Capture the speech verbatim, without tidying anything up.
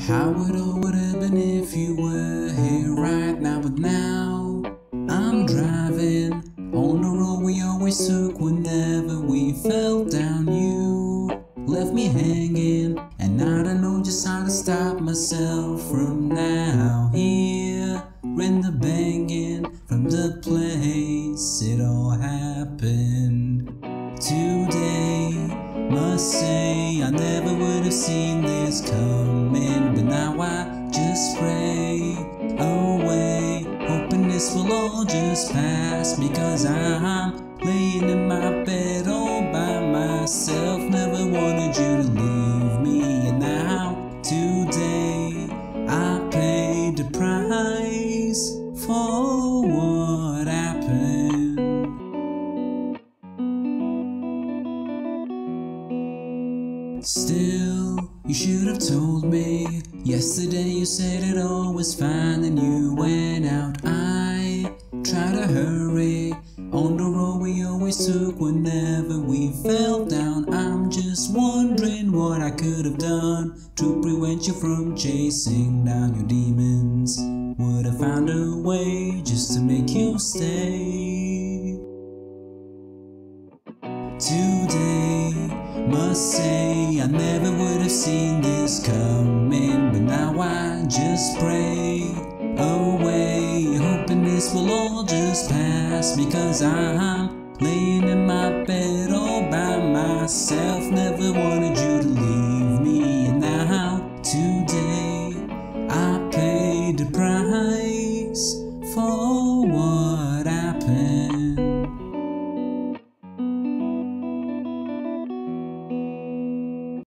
How it all would have been if you were here right now, but now I'm driving on the road we always took whenever we fell down. You left me hanging, and I don't know just how to stop myself from now. Here in the banging from the place it all happened today. Must say I never would have seen this coming, but now I just pray away, hoping this will all just pass, because I'm laying in my bed all by myself. Never wanted you to leave me, and now today I paid the price for what happened. Still, you should have told me. Yesterday you said it all was fine and you went out. I try to hurry on the road we always took whenever we fell down. I'm just wondering what I could have done to prevent you from chasing down your demons. Would have found a way just to make you stay. Today, must say I never would have seen this coming, but now I just pray away, hoping this will all just pass, because I'm laying in my bed all by myself. Never wanted you